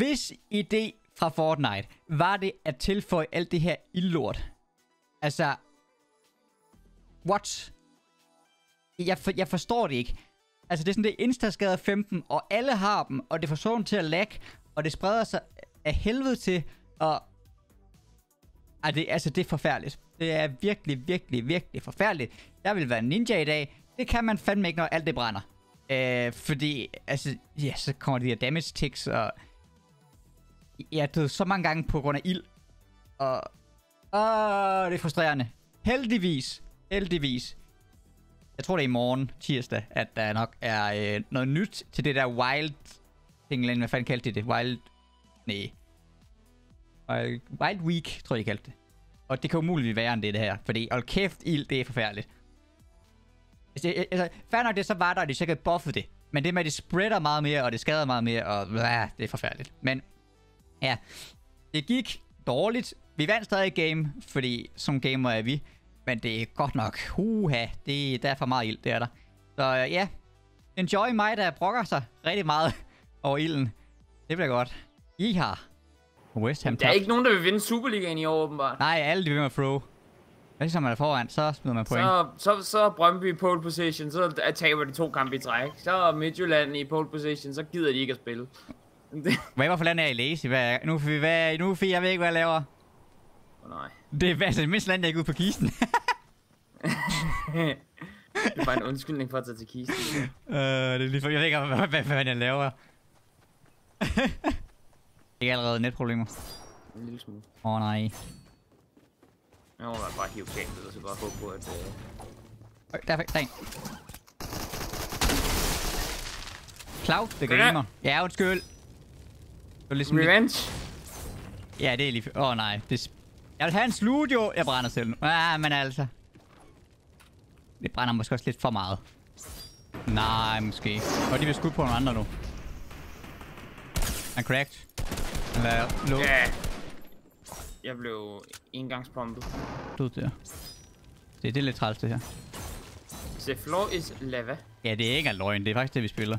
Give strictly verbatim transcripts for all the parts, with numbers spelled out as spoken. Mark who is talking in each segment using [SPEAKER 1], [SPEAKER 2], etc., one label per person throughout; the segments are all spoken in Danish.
[SPEAKER 1] Hvis idé fra Fortnite var det at tilføje alt det her ildlort. Altså... What? Jeg, for, jeg forstår det ikke. Altså, det er sådan, det er Instaskade femten, og alle har dem, og det får sådan til at lag, og det spreder sig af helvede til, og... Ej, det, altså, det er forfærdeligt. Det er virkelig, virkelig, virkelig forfærdeligt. Jeg vil være ninja i dag. Det kan man fandme ikke, når alt det brænder. Øh, fordi, altså, ja, så kommer de her damage ticks, og... Jeg er død så mange gange på grund af ild. Og... Åh, det er frustrerende. Heldigvis. Heldigvis. Jeg tror, det er i morgen, tirsdag, at der nok er øh, noget nyt til det der wild... Ting, hvad fanden kaldte de det? Wild... Nej. Wild, wild Week, tror jeg, de kaldte det. Og det kan umuligt være end det, det her. Fordi, hold kæft, ild, det er forfærdeligt. Altså, altså fair nok det, så var der, og de sikkert buffede det. Men det med, at det spreader meget mere, og det skader meget mere, og blæh, det er forfærdeligt. Men, ja. Det gik dårligt. Vi vandt stadig game, fordi som gamer er vi. Men det er godt nok. Huha, det, der er for meget ild, det er der. Så ja. Enjoy mig, der brokker sig rigtig meget over ilden. Det bliver godt. I har. West Ham
[SPEAKER 2] der er ikke nogen, der vil vinde Superligaen i år, åbenbart.
[SPEAKER 1] Nej, alle de vil med throw. Hvis man er foran, så smider man point.
[SPEAKER 2] Så, så, så er Brøndby i pole position, så taber de to kampe i træk. Så er Midtjylland i pole position, så gider de ikke at spille.
[SPEAKER 1] Hvad hvorfor land er I lazy? Hvad, nu får vi hvad, nu får jeg ved ikke, hvad jeg laver.
[SPEAKER 2] Oh, nej.
[SPEAKER 1] Det er altså det mindste land, jeg er ikke ude på kisten.
[SPEAKER 2] Det er bare en undskyldning for at tage til kisten.
[SPEAKER 1] Uh, det er lige for, jeg ved ikke, hvad, hvad, hvad, hvad jeg laver. Det er allerede netproblemer.
[SPEAKER 2] En lille smule.
[SPEAKER 1] Åh oh, nej.
[SPEAKER 2] Jeg må bare hive kablet, og så bare håbe på, at... Uh...
[SPEAKER 1] Der er en. Cloud, the gamer. Ja, undskyld. Det var ligesom
[SPEAKER 2] Revenge?
[SPEAKER 1] Lidt... Ja, det er lige... Åh oh, nej. Det... Jeg vil have en studio. Jeg brænder selv nu. Ah, men altså. Det brænder måske også lidt for meget. Nej, måske. Og de vil skud på nogle andre nu. Han cracked. Eller low.
[SPEAKER 2] Ja. Jeg blev engangspumpet.
[SPEAKER 1] Død der. Det, det er lidt træls, det her.
[SPEAKER 2] The floor is lava.
[SPEAKER 1] Ja, det er ikke løgn. Det er faktisk det, vi spiller.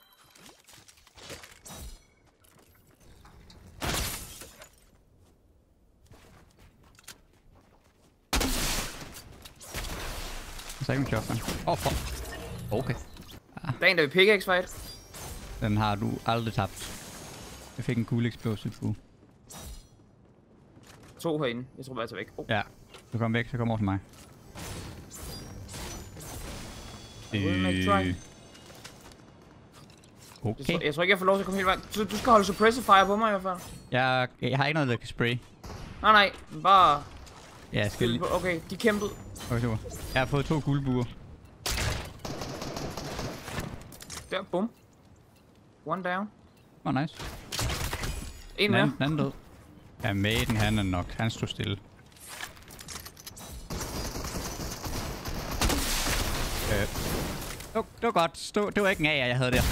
[SPEAKER 1] Så ikke en shotgun. Åh, oh, for... Okay.
[SPEAKER 2] Ah. Dagen, der vi pickaxe fight.
[SPEAKER 1] Den har du aldrig tabt. Jeg fik en cool explosive fu.
[SPEAKER 2] To herinde. Jeg tror bare, jeg tager væk. Oh.
[SPEAKER 1] Ja. Du kommer væk, så kommer over til mig. Øh... Okay.
[SPEAKER 2] Jeg, jeg tror ikke, jeg får lov til at komme hele vejen. Du, du skal holde suppressive fire på mig i hvert fald.
[SPEAKER 1] Jeg, jeg har ikke noget, der kan spray.
[SPEAKER 2] Nej, nej. Bare...
[SPEAKER 1] Ja, jeg skal lige...
[SPEAKER 2] Okay, de kæmpede.
[SPEAKER 1] Okay, super. Jeg har fået to guldbuer.
[SPEAKER 2] Der, bum. One down.
[SPEAKER 1] Åh, oh, nice.
[SPEAKER 2] En mere.
[SPEAKER 1] Den anden død. Ja, Maiden, han er nok. Han stod stille. Øh. Det, det var godt. Stå, det var ikke en A, jeg havde der.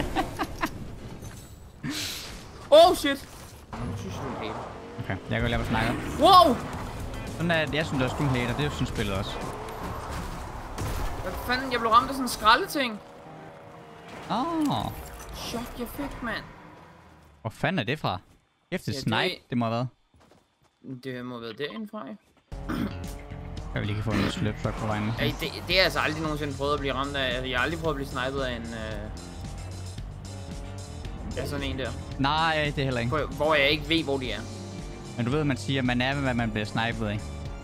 [SPEAKER 2] Oh, shit. Jeg synes, du er en hater.
[SPEAKER 1] Okay, jeg kan lade mig snakke.
[SPEAKER 2] Wow!
[SPEAKER 1] Sådan er det. Jeg synes, det er sgu en hater. Det er jo sådan spillet også.
[SPEAKER 2] Hvad fanden? Jeg blev ramt af sådan en skraldeting.
[SPEAKER 1] Åh. Oh.
[SPEAKER 2] Chok, jeg fik, mand.
[SPEAKER 1] Hvor fanden er det fra? Efter
[SPEAKER 2] Ja,
[SPEAKER 1] snipe, det... det må have været.
[SPEAKER 2] Det må have været derindefra, ja.
[SPEAKER 1] Jeg vil lige få en slipshot på vejen.
[SPEAKER 2] Ej, det, det er altså aldrig nogensinde prøvet at blive ramt af. Jeg har aldrig prøvet at blive snipet af en... Øh... Ja, sådan en der.
[SPEAKER 1] Nej, det er heller ikke.
[SPEAKER 2] Hvor jeg ikke ved, hvor de er.
[SPEAKER 1] Men du ved, man siger, at man er, hvad man bliver snipet af.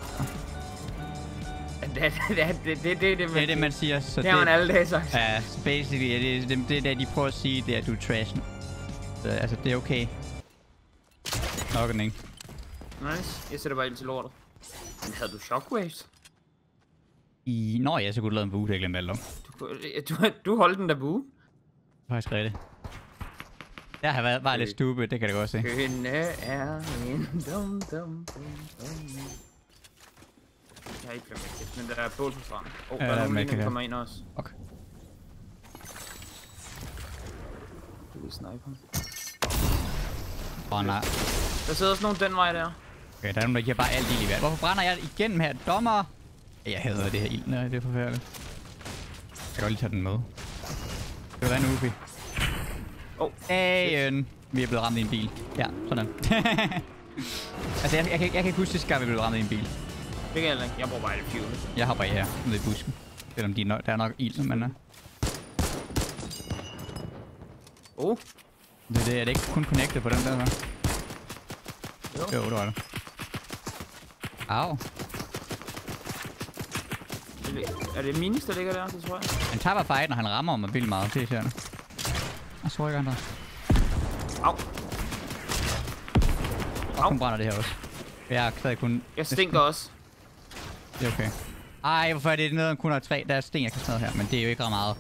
[SPEAKER 2] Det er det, det, det, det, det,
[SPEAKER 1] det, er det, man siger. Så
[SPEAKER 2] det har man alle dage sagt.
[SPEAKER 1] Ja, så basically, det, det, det der, de prøver at sige, det er, at du er trash. Så, altså, det er okay. Nok en ikke.
[SPEAKER 2] Nice. Jeg sætter bare ind til lortet. Men havde du shockwaves?
[SPEAKER 1] I... Nå ja, så kunne du lave en bue, det jeg glemte alt om.
[SPEAKER 2] Du, du, du holdt den der bue?
[SPEAKER 1] Faktisk rigtigt. Jeg har været bare lidt stupid, det kan jeg godt se.
[SPEAKER 2] Kønne er en dum dum dum dum. Jeg har ikke glemt, men der er bål på stranden. Åh, oh, der er nogen, der kommer ind også.
[SPEAKER 1] Okay.
[SPEAKER 2] Du vil snipe ham.
[SPEAKER 1] Åh oh, nej.
[SPEAKER 2] Der sidder også nogen den vej der.
[SPEAKER 1] Okay, der er nogen, der giver bare alt ild i hvert. Hvorfor brænder jeg igennem her? Dommer! Jeg hader det her ild. Nej, det er forfærdeligt. Jeg kan godt lige tage den med. Det var en Ufi.
[SPEAKER 2] Oh,
[SPEAKER 1] Dagen. Vi er blevet ramt i en bil. Ja, sådan. Altså, jeg, jeg, kan, jeg kan ikke huske sidste gang, vi blev ramt i en bil.
[SPEAKER 2] Det kan jeg ikke. Jeg bruger bare det fuel.
[SPEAKER 1] Jeg hopper her nede i busken. Selvom de er nok, der er nok ild, men... Uh...
[SPEAKER 2] Oh.
[SPEAKER 1] Det er det, er det ikke kun connected på den der, så?
[SPEAKER 2] Jo.
[SPEAKER 1] Jo, det var det. Au.
[SPEAKER 2] Er det Minis, der ligger der, det tror jeg?
[SPEAKER 1] Han tager bare fight, når han rammer mig vildt meget. Det er irriterende. Jeg tror ikke, andre.
[SPEAKER 2] Au. Au.
[SPEAKER 1] Hun brænder det her også. Jeg er stadig kun...
[SPEAKER 2] Jeg stinker også.
[SPEAKER 1] Det er okay. Ej, hvorfor er det nede kun har tre? Der er sten, jeg kan smadre her, men det er jo ikke ret meget.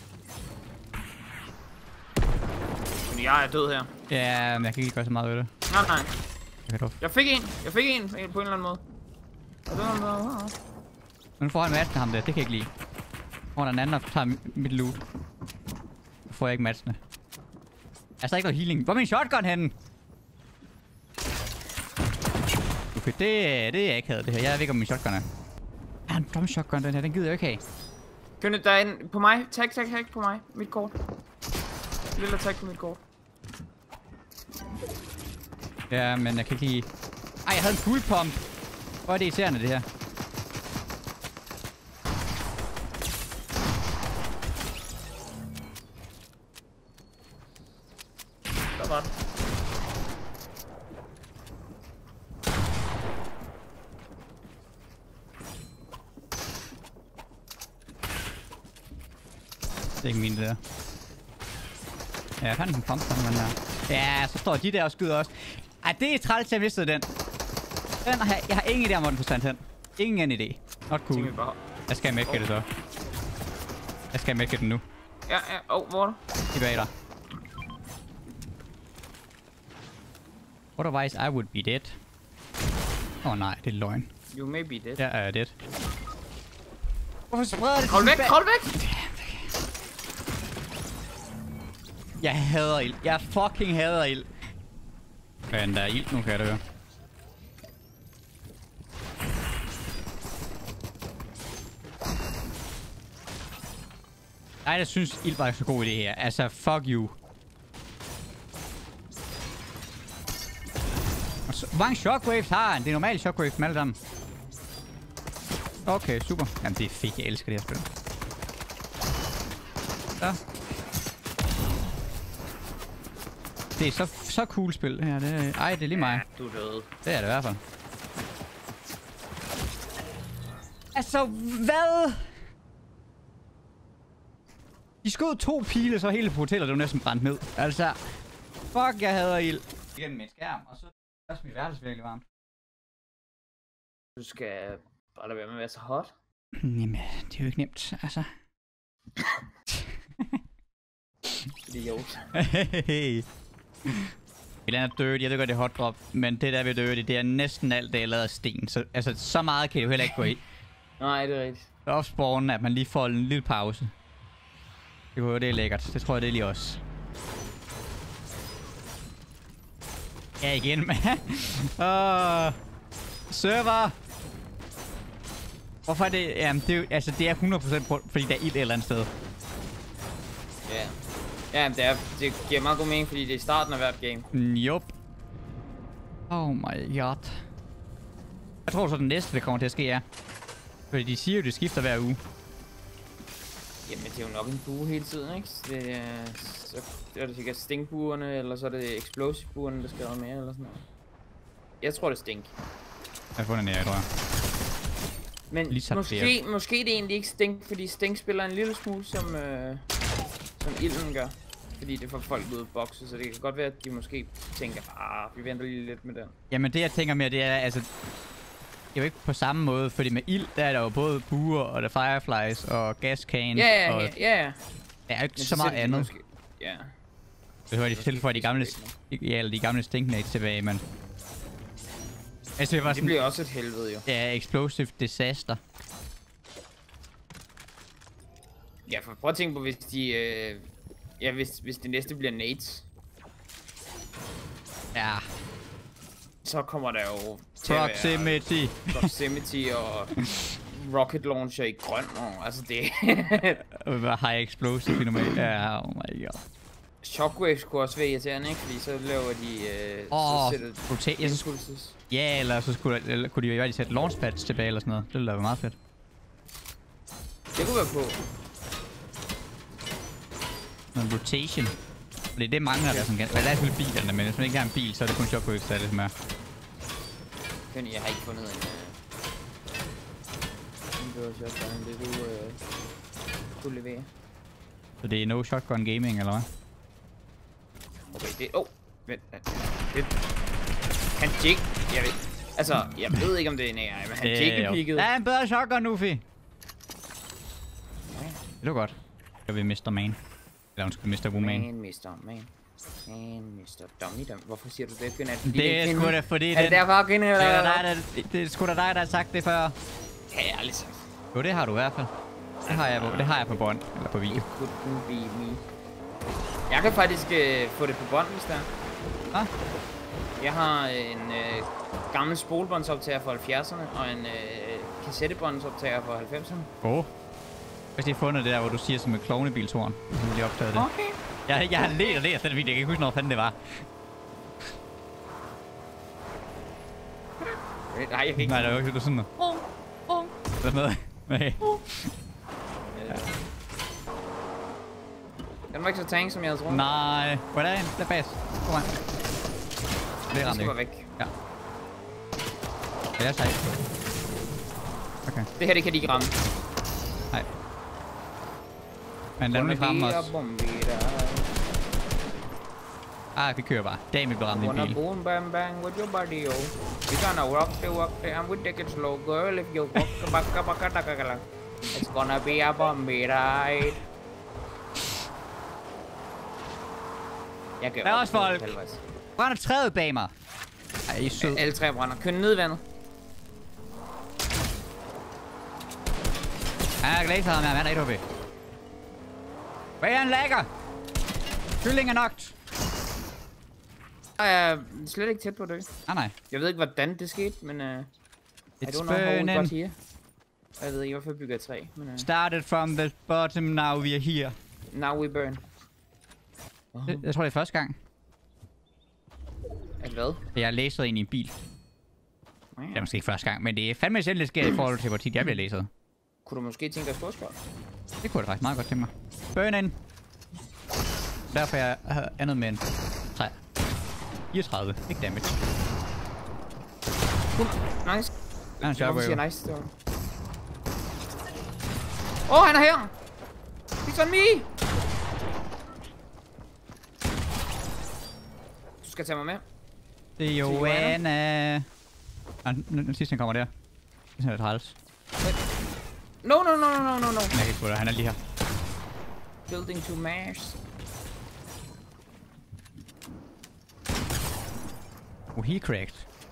[SPEAKER 2] Men jeg er død her.
[SPEAKER 1] Ja, men jeg kan ikke gøre så meget ved det.
[SPEAKER 2] Nej, nej.
[SPEAKER 1] Okay,
[SPEAKER 2] Jeg fik en. Jeg fik en på en eller anden måde.
[SPEAKER 1] Nu får han matchene ham der, det kan jeg ikke lide. Hvor der en anden, der tager mit loot. Nu får jeg ikke matchene. Er der ikke noget healing? Hvor er min shotgun henne? Okay, det, det er jeg ikke havde det her. Jeg ved ikke, om min shotgun er. Er en dum shotgun den her? Den gider jeg ikke have.
[SPEAKER 2] Kønne, der er en på mig. Tag, tag, tag på mig. Mit kort. Lille tag på mit kort.
[SPEAKER 1] Ja, men jeg kan ikke lide... Ej, jeg havde en full pump. Hvor er det irriterende, det her?
[SPEAKER 2] Der var den.
[SPEAKER 1] Det er ikke min, det der. Ja, jeg fandt en pump, den her. Ja, så står de der og skyder også. Ej, det er træls, jeg mistede den. Den har, jeg har ingen idé om, hvor den forsvandt hen. Ingen idé. Not cool. Jeg skal medkætte det så. Jeg skal medkætte den nu.
[SPEAKER 2] Ja, ja. Åh, oh, hvor er du?
[SPEAKER 1] Tilbage dig. Otherwise, I would be dead. Åh oh, nej, det er løgn.
[SPEAKER 2] You may be dead.
[SPEAKER 1] Jeg er dead. Hvorfor spreder det?
[SPEAKER 2] Kravl væk, kravl væk!
[SPEAKER 1] Jeg hader ild. Jeg fucking hader ild. Men der er ild nu, kan jeg da høre. Ej, jeg synes ild var så god idé her. Altså, fuck you. Så, hvor mange shockwaves har han? Det er normalt shockwaves med alle sammen. Okay, super. Jamen, det er fedt. Jeg elsker det her spil. Så. Det er så, så cool spil her. Det er, ej, det er lige mig.
[SPEAKER 2] Ja, du er død.
[SPEAKER 1] Det er det i hvert fald. Altså, hvad? De skød to pile, så hele på hotellet, det var næsten brændt ned. Altså, fuck, jeg hader ild. Igen med en skærm, og så er mit værelse virkelig varmt.
[SPEAKER 2] Du skal bare lade være med at være så hot.
[SPEAKER 1] Jamen, det er jo ikke nemt, altså.
[SPEAKER 2] Idiot.
[SPEAKER 1] Hey. Et andet dirty, jeg ved godt det er hot drop, men det der ved dirty, det er næsten alt det, jeg lavet af sten. Så, altså, så meget kan det jo heller ikke gå i.
[SPEAKER 2] Nej, det er rigtigt.
[SPEAKER 1] Opspawnen, at man lige får en lille pause. Det kunne jo, det er lækkert. Det tror jeg, det er lige også. Ja, igen, man. uh, server! Hvorfor er det... Jamen, det er, altså, det er hundrede procent på, fordi der er ild et eller andet sted.
[SPEAKER 2] Ja. Ja, det, er, det giver meget god mening, fordi det er i starten af hvert game.
[SPEAKER 1] Jup. Oh my god. Jeg tror så, den næste, der kommer til at ske, er... Fordi de siger jo, det skifter hver uge.
[SPEAKER 2] Jamen, det er jo nok en bue hele tiden, ikke? Det er, så er det sikkert stinkbuerne, eller så er det explosive-buerne, der skal have mere, eller sådan noget. Jeg tror, det er stink.
[SPEAKER 1] Jeg har fundet en her, tror jeg.
[SPEAKER 2] Men måske, måske det er egentlig ikke stink, fordi stink spiller en lille smule som, øh, som ilden gør. Fordi det får folk ud af bokse, så det kan godt være, at de måske tænker, ah, vi venter lige lidt med den.
[SPEAKER 1] Jamen det jeg tænker mere, det er altså... Det er jo ikke på samme måde, fordi med ild, der er der jo både buer, og der fireflies, og gascans,
[SPEAKER 2] ja, ja,
[SPEAKER 1] og...
[SPEAKER 2] Ja, ja, ja.
[SPEAKER 1] Der er jo ikke så meget andet.
[SPEAKER 2] Måske, ja.
[SPEAKER 1] Det hører de tilføje de gamle... Ja, eller de gamle stinknates tilbage, men... Altså, det, var sådan,
[SPEAKER 2] det bliver også et helvede, jo.
[SPEAKER 1] Ja, explosive disaster.
[SPEAKER 2] Ja, for prøv at tænke på, hvis de... Øh, ja, hvis, hvis det næste bliver nades.
[SPEAKER 1] Ja.
[SPEAKER 2] Så kommer der jo...
[SPEAKER 1] Proximity.
[SPEAKER 2] Proximity og... rocket launcher i grøn, og altså det...
[SPEAKER 1] High explosive fænomen. Ja, oh my god.
[SPEAKER 2] Shockwave skulle også være irriterende, ikke? Fordi så laver de... Øh,
[SPEAKER 1] Åh,
[SPEAKER 2] så
[SPEAKER 1] rotate. Ja, så ja, eller så skulle, eller, kunne de jo sætte launchpads tilbage eller sådan noget. Det ville da være meget fedt.
[SPEAKER 2] Det kunne være på.
[SPEAKER 1] Noget rotation. Fordi det mangler der sådan ganske. Men der er selvfølgelig bilerne, men hvis man ikke har en bil, så er det kun Shockwave, der er lidt mere.
[SPEAKER 2] Jeg har ikke fundet en... Øh... en shotgun, det du øh... kunne levere.
[SPEAKER 1] Så det er no shotgun gaming, eller hvad?
[SPEAKER 2] Okay, det... Åh! Oh, vent. Det... Han jig... Jeg ved... Altså, jeg ved ikke om det er en A I, men han jiggle-pikkede.
[SPEAKER 1] Der er en bedre shotgun nu, Fi. Det var godt. Jeg vil mister Man. Eller undskyld, mister Woman.
[SPEAKER 2] Man, mister Man. Man, mister Dummy Dummy. Hvorfor siger du det, Gynat?
[SPEAKER 1] Det er sgu da fordi...
[SPEAKER 2] Er det derfor, Gynat?
[SPEAKER 1] Det er dig, der... Det er sgu da dig, der har sagt det før.
[SPEAKER 2] Ja, ærligt sagt.
[SPEAKER 1] Jo, det har du i hvert fald. Det har jeg på, det har jeg på bånd. Eller på video.
[SPEAKER 2] It couldn't be me. Jeg kan faktisk øh, få det på bånd, hvis der er.
[SPEAKER 1] Hvad?
[SPEAKER 2] Jeg har en øh, gammel spolebåndsoptager fra halvfjerdserne og en øh, kassettebåndsoptager fra halvfemserne.
[SPEAKER 1] Åh. Oh. Hvis de har fundet det der, hvor du siger som med klovnebilturen, så vil de optage det.
[SPEAKER 2] Okay.
[SPEAKER 1] Jeg, jeg har let og let efter den video. Jeg kan ikke huske, hvor fanden det var.
[SPEAKER 2] Nej, jeg kan ikke.
[SPEAKER 1] Nej, det var ikke sådan noget.
[SPEAKER 2] Oh, oh.
[SPEAKER 1] Hvad med? Nej.
[SPEAKER 2] Oh. Ja. Den var ikke så tank, som jeg havde troet.
[SPEAKER 1] Nej. Hvor er der en? Der er bas. Kom on. Det er
[SPEAKER 2] ramt ikke. Væk.
[SPEAKER 1] Ja. Jeg er sejt. Okay.
[SPEAKER 2] Det her, det kan de ikke ramme.
[SPEAKER 1] Nej. Men lad mig fremme os. Ah, vi kører bare. Damn, vi bliver ramt i en bil.
[SPEAKER 2] Boom, bam, bang with your body, yo. We gonna rock the walk the and we take it slow, girl. If you walk the back, back, back, back, back. It's gonna be a bumpy ride. Jeg kan
[SPEAKER 1] der er også folk. Brænder træet bag mig. Ej, I er sød.
[SPEAKER 2] Alle tre brænder. Kør ned i vandet.
[SPEAKER 1] Han er glaser ham, han er et H P. Hvad er han lækker? Kylling er nokt.
[SPEAKER 2] Jeg er slet ikke tæt på det.
[SPEAKER 1] Ah, nej.
[SPEAKER 2] Jeg ved ikke, hvordan det skete, men... Uh, I don't know how we got here. Jeg ved ikke, hvorfor jeg bygger træ, men... Uh,
[SPEAKER 1] Started from the bottom, now we are here.
[SPEAKER 2] Now we burn.
[SPEAKER 1] Uh-huh. Jeg, jeg tror, det er første gang.
[SPEAKER 2] At hvad?
[SPEAKER 1] Jeg er læset ind i en bil. Ja. Det er måske ikke første gang, men det er fandme selv, det sker i forhold til, hvor tit jeg bliver læset.
[SPEAKER 2] Kunne du måske tænke dig storskjold?
[SPEAKER 1] Det kunne jeg faktisk meget godt tænke mig. Burn in. Derfor jeg havde andet med en træ. fireogtredive. Ikke damage.
[SPEAKER 2] Cool. Nice.
[SPEAKER 1] Ja, han
[SPEAKER 2] Hvorfor siger nice? Åh, oh, han er her! He's on me! Du skal tage mig med.
[SPEAKER 1] Det er Joanna. Ah, den sidste, han kommer der. Det er træls.
[SPEAKER 2] No, no, no, no, no, no.
[SPEAKER 1] Jeg kan ikke få det. Han er lige her.
[SPEAKER 2] Building to mash.
[SPEAKER 1] Oh, he cracked.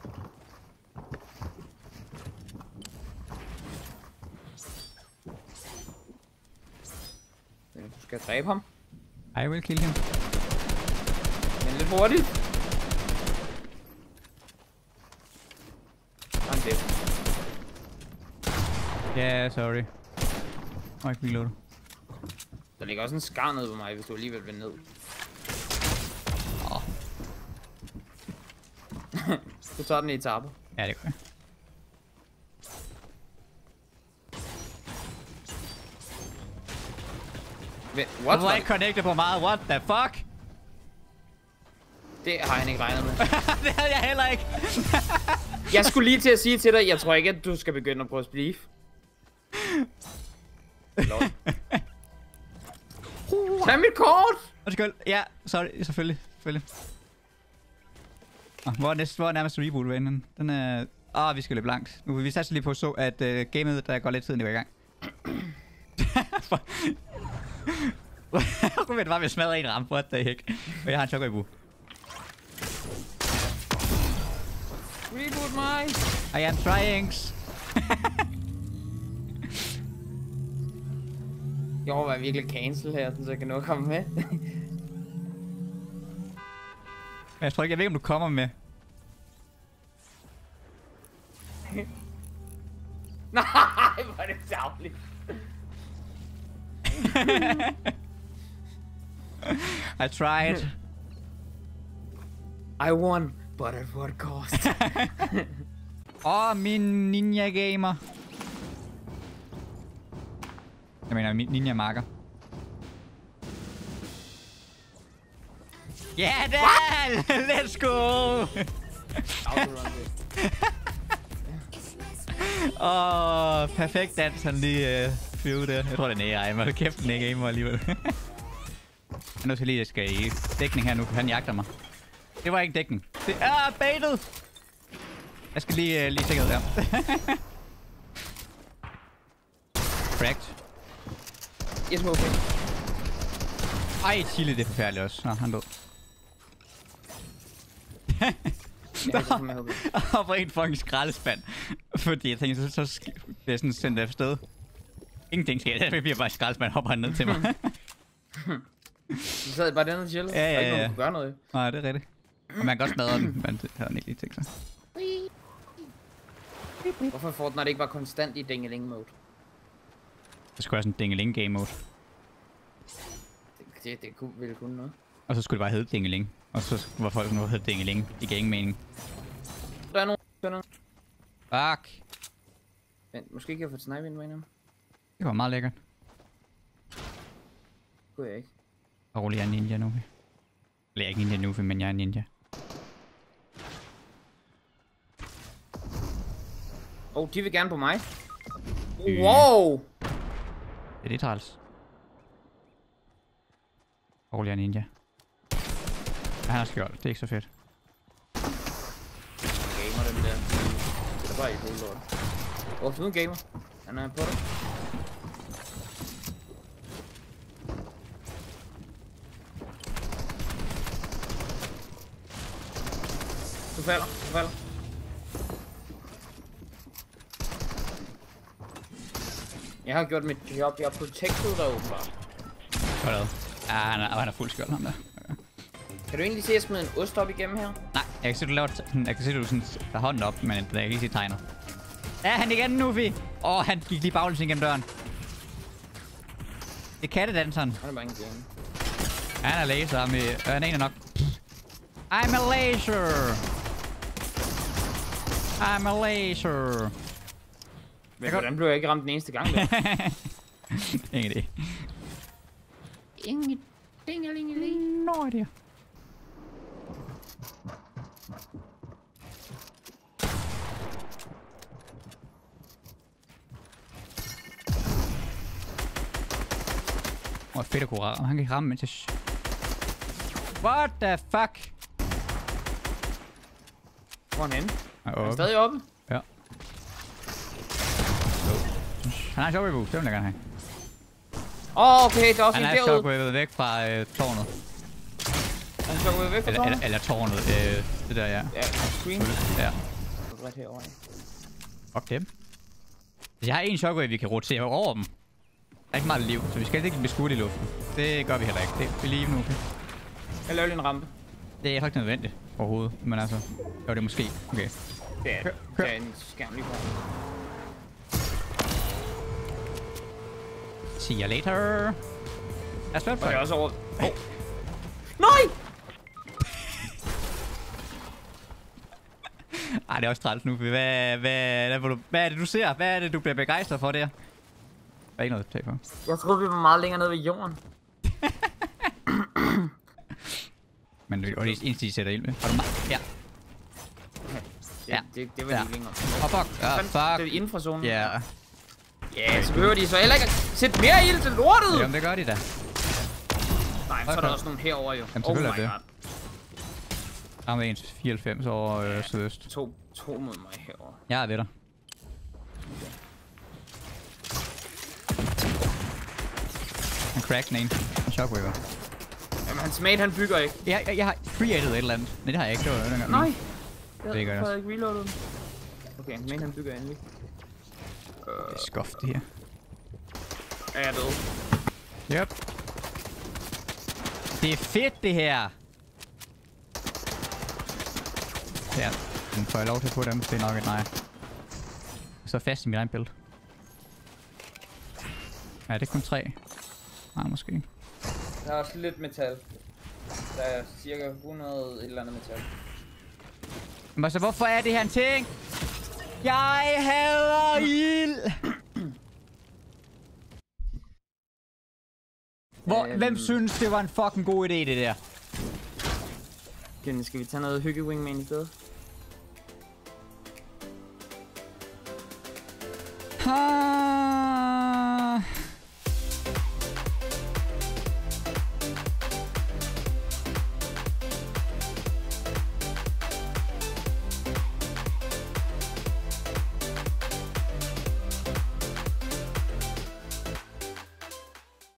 [SPEAKER 2] Du skal dræbe ham.
[SPEAKER 1] I will kill him.
[SPEAKER 2] Men lidt hurtigt. I'm dead.
[SPEAKER 1] Ja, yeah, sorry. Må ikke reload.
[SPEAKER 2] Der ligger også en skar nede på mig, hvis du alligevel vil ned.
[SPEAKER 1] Åh.
[SPEAKER 2] Du tager den i etape.
[SPEAKER 1] Ja, det gør jeg.
[SPEAKER 2] Vent, what?
[SPEAKER 1] Du var ikke connected på meget. What the fuck?
[SPEAKER 2] Det har han ikke regnet med.
[SPEAKER 1] Det havde jeg heller ikke.
[SPEAKER 2] Jeg skulle lige til at sige til dig, jeg tror ikke, at du skal begynde at prøve at spleef. Tag mit kort!
[SPEAKER 1] Undskyld. Ja, sorry. Selvfølgelig. Selvfølgelig. Oh, hvor er næste, hvor er nærmest reboot vennen? Den er... Åh, oh, vi skal løbe langt. Nu vi satser lige på så, at uh, gamet, der går lidt tid, det var i gang. Jeg kunne bare, vi smadrer en ramme. What the heck? Og jeg har en chokker i bu.
[SPEAKER 2] Reboot mig!
[SPEAKER 1] I am trying.
[SPEAKER 2] Jeg overvejer virkelig cancel her, så jeg kan nå at komme med.
[SPEAKER 1] Jeg tror ikke, jeg ved, om du kommer med.
[SPEAKER 2] Nej, hvor er det dagligt.
[SPEAKER 1] I tried.
[SPEAKER 2] I won, but at what cost?
[SPEAKER 1] Åh, oh, min ninja gamer. Jeg mener, min ninja marker. Ja, yeah, let's go! Åh, oh, perfekt dans, han lige uh, flyve der. Jeg tror, det er en A I, men kæft, den er gamer alligevel. Jeg er nødt til lige, at jeg skal i dækning her nu, for han jagter mig. Det var ikke dækning. Det er baitet! Jeg skal lige, uh, lige sikkerhed der. Cracked.
[SPEAKER 2] Jeg tror okay.
[SPEAKER 1] Ej, Chile, det er forfærdeligt også. Nå, han død. Der var en fucking skraldespand. Fordi jeg tænkte, så, så bliver jeg sådan sendt afsted. Ingenting sker. Det bliver bare en skraldespand, hopper han ned til mig.
[SPEAKER 2] Du sad bare dernede og chill.
[SPEAKER 1] Ja, ja, ja.
[SPEAKER 2] Der er ikke nogen, du kan gøre noget.
[SPEAKER 1] Nej, det er rigtigt. Og man kan også smadre den, men det havde han ikke lige tænkt sig.
[SPEAKER 2] Hvorfor Fortnite ikke bare konstant i dingeling mode?
[SPEAKER 1] Så skulle jeg sådan en dingeling game mode.
[SPEAKER 2] Det, det, det kunne, ville kunne noget.
[SPEAKER 1] Og så skulle det bare hedde dingeling. Og så var folk sådan noget hedde dingeling. Det gav ingen mening.
[SPEAKER 2] Der er nogen sønder.
[SPEAKER 1] Fuck.
[SPEAKER 2] Vent, måske kan jeg få et snipe ind med ham.
[SPEAKER 1] Det var meget lækkert.
[SPEAKER 2] Det kunne jeg ikke.
[SPEAKER 1] Og rolig, jeg er ninja nu. Eller jeg er ikke ninja nu, men jeg er ninja.
[SPEAKER 2] Åh, oh, de vil gerne på mig. Øh. Wow!
[SPEAKER 1] Det er det træls. Rolig, jeg er ninja. Ja, han har skjold. Det er ikke så fedt.
[SPEAKER 2] Gamer den der. Det er bare i god lort. Åh, oh, du er en gamer. Han er på dig. Du falder, du falder. Jeg har gjort mit job. Jeg er protected der åbenbart.
[SPEAKER 1] Hvad? Ja, han er, han er fuld skjold, ham der.
[SPEAKER 2] Kan du egentlig se, at jeg smider en ost op igennem her?
[SPEAKER 1] Nej, jeg kan se, du laver jeg kan se, du sådan tager hånden op, men jeg kan ikke se tegner. Ja, han igen, Nufi. Åh, oh, han gik lige baglæns igennem døren. Det er kattedanseren.
[SPEAKER 2] Han er bare en game.
[SPEAKER 1] Han er laser med... Øh, han er en er nok. I'm a laser. I'm a laser.
[SPEAKER 2] Men hvordan blev jeg ikke ramt den eneste gang der?
[SPEAKER 1] Ingen idé.
[SPEAKER 2] Ingen dingelingeling.
[SPEAKER 1] Nå, det er. Åh, oh, fedt at kunne ramme. Han kan ikke ramme, mens jeg... What the fuck?
[SPEAKER 2] Hvor er han henne?
[SPEAKER 1] Er
[SPEAKER 2] er han stadig oppe?
[SPEAKER 1] Ja. Han har en shockwave, det vil jeg gerne have.
[SPEAKER 2] Åh, oh, okay, der er også
[SPEAKER 1] han
[SPEAKER 2] en derude.
[SPEAKER 1] Han er shockwave væk fra øh, tårnet.
[SPEAKER 2] Han er shockwave væk fra
[SPEAKER 1] eller,
[SPEAKER 2] tårnet?
[SPEAKER 1] Eller, eller tårnet, øh, det der, ja.
[SPEAKER 2] Ja, screen.
[SPEAKER 1] Ja.
[SPEAKER 2] Ret herovre.
[SPEAKER 1] Fuck dem. Jeg har en shockwave, vi kan rotere over dem. Der er ikke meget liv, så vi skal ikke blive skudt i luften. Det gør vi heller ikke. Det er lige nu.
[SPEAKER 2] Jeg laver lige en rampe.
[SPEAKER 1] Det er faktisk nødvendigt overhovedet, men altså... Jo, det er måske. Okay.
[SPEAKER 2] Det er, det er en skærm lige på.
[SPEAKER 1] See you later. Jeg er svært for
[SPEAKER 2] det. Og jeg er også over... Oh. Nej!
[SPEAKER 1] Ej, det er også træls nu. Hvad, hvad, hvad, hvad, hvad er det, du ser? Hvad er det, du bliver begejstret for der? Der er ikke noget at tage på.
[SPEAKER 2] Jeg troede, vi var meget længere nede ved jorden.
[SPEAKER 1] Men det er det eneste, de sætter ild med. Har du meget? Ja.
[SPEAKER 2] Okay. Det,
[SPEAKER 1] ja.
[SPEAKER 2] det, det var
[SPEAKER 1] ja.
[SPEAKER 2] lige længere.
[SPEAKER 1] Åh, oh, fuck. Ja, fuck.
[SPEAKER 2] Det er inden for zonen.
[SPEAKER 1] Ja. Yeah.
[SPEAKER 2] Ja, så behøver de så heller ikke at sætte mere ild til lortet!
[SPEAKER 1] Jamen, det gør de da.
[SPEAKER 2] Nej, okay. Så er der også nogen herover jo.
[SPEAKER 1] Jamen, selvfølgelig oh er det. Der er med en fireoghalvfems over øh, sydøst.
[SPEAKER 2] To, to mod mig herover.
[SPEAKER 1] Jeg er ved dig.
[SPEAKER 2] Okay.
[SPEAKER 1] Han cracked den ene. En shockwaver.
[SPEAKER 2] Jamen, hans mate, han bygger ikke.
[SPEAKER 1] Jeg, jeg, jeg har created et eller andet. Nej, det har jeg ikke. Det var den gang.
[SPEAKER 2] Nej!
[SPEAKER 1] Det gør jeg også.
[SPEAKER 2] ikke reloadet. Okay, hans mate, han bygger endelig.
[SPEAKER 1] Det er skoft, det her.
[SPEAKER 2] Er jeg død?
[SPEAKER 1] Yep. Det er fedt, det her. Ja, den får jeg lov til at få dem. Det er nok et nej. Så fast i mit egen bælte. Ja, det er kun tre. Nej, måske.
[SPEAKER 2] Der er også lidt metal. Der er cirka hundrede et eller andet metal.
[SPEAKER 1] Men så hvorfor er det her en ting? Jeg hader ild! Hvor, um, hvem synes, det var en fucking god idé, det der?
[SPEAKER 2] Skal vi tage noget hygge wingman i stedet?